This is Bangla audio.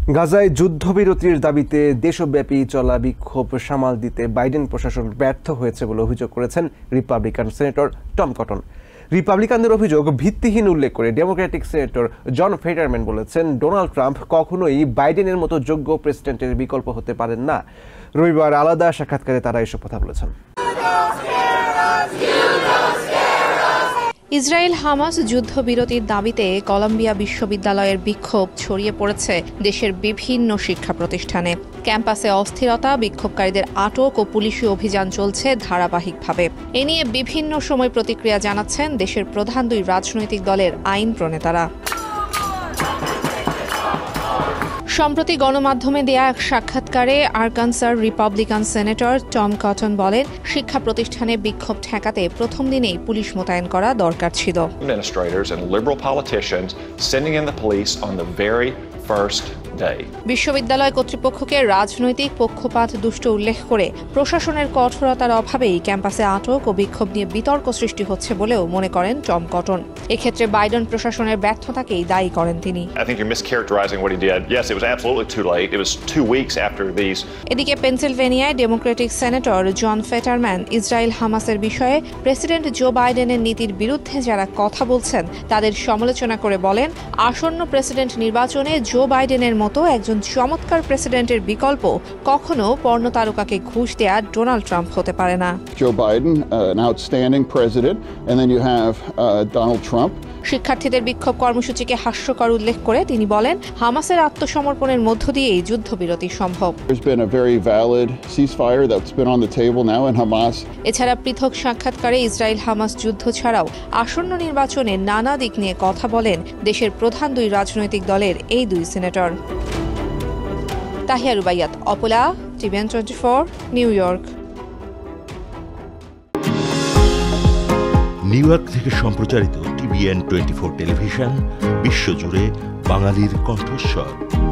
গাজায় যুদ্ধবিরতির দাবিতে দেশব্যাপী চলা বিক্ষোভ সামাল দিতে বাইডেন প্রশাসন ব্যর্থ হয়েছে বলে অভিযোগ করেছেন রিপাবলিকান সেনেটর টম কটন। রিপাবলিকানদের অভিযোগ ভিত্তিহীন উল্লেখ করে ডেমোক্রেটিক সেনেটর জন ফেডারম্যান বলেছেন, ডোনাল্ড ট্রাম্প কখনোই বাইডেনের মতো যোগ্য প্রেসিডেন্টের বিকল্প হতে পারেন না। রবিবার আলাদা সাক্ষাৎকারে তারা এসব কথা বলেছেন। ইসরায়েল হামাস যুদ্ধবিরতির দাবিতে কলম্বিয়া বিশ্ববিদ্যালয়ের বিক্ষোভ ছড়িয়ে পড়েছে দেশের বিভিন্ন শিক্ষা প্রতিষ্ঠানে। ক্যাম্পাসে অস্থিরতা, বিক্ষোভকারীদের আটক ও পুলিশি অভিযান চলছে ধারাবাহিকভাবে। এ নিয়ে বিভিন্ন সময় প্রতিক্রিয়া জানাচ্ছেন দেশের প্রধান দুই রাজনৈতিক দলের আইন প্রণেতারা। সম্প্রতি গণমাধ্যমে দেয়া এক সাক্ষাৎকারে আরকানসার রিপাবলিকান সেনেটর টম কটন বলেন, শিক্ষা প্রতিষ্ঠানে বিক্ষোভ ঠেকাতে প্রথম দিনেই পুলিশ মোতায়েন করা দরকার ছিল। বিশ্ববিদ্যালয় কর্তৃপক্ষকে রাজনৈতিক পক্ষপাত দুষ্ট উল্লেখ করে প্রশাসনের কঠোরতার অভাবেই ক্যাম্পাসে আটক ও বিক্ষোভ নিয়ে বিতর্ক সৃষ্টি হচ্ছে বলেও মনে করেন টম কটন। এক্ষেত্রে বাইডেন প্রশাসনের ব্যর্থতাকেই দায়ী করেন তিনি। এদিকে পেনসিলভেনিয়ায় Democratic senator John Fetterman Israel হামাসের বিষয়ে প্রেসিডেন্ট জো বাইডেনের নীতির বিরুদ্ধে যারা কথা বলছেন তাদের সমালোচনা করে বলেন, আসন্ন প্রেসিডেন্ট নির্বাচনে জো বাইডেনের মতো একজন চমৎকার প্রেসিডেন্টের বিকল্প কখনো পর্ণ তারকাকে ঘুষ দেয়া ডোনাল্ড ট্রাম্প হতে পারে না। Joe Biden, an outstanding president, and then you have Donald Trump. শিক্ষার্থীদের বিক্ষোভ কর্মসূচিকে হাস্যকর উল্লেখ করে তিনি বলেন, হামাসের আত্মসমর্পণের মধ্য দিয়েই যুদ্ধবিরতি সম্ভব। There's been a very valid ceasefire that's been on the table now in Hamas. এছাড়া পৃথক সাক্ষাৎকারে ইসরায়েল হামাস যুদ্ধ ছাড়াও আসন্ন নির্বাচনে নানা দিক নিয়ে কথা বলেন দেশের প্রধান দুই রাজনৈতিক দলের এই দুই সেনেটর। তাহিয়া রুবাইয়াত, অপলা, TVN 24, New York. New York থেকে সম্প্রচারিত টিভিএন 24 টেলিভিশন বিশ্বজুড়ে বাঙালির কণ্ঠস্বর।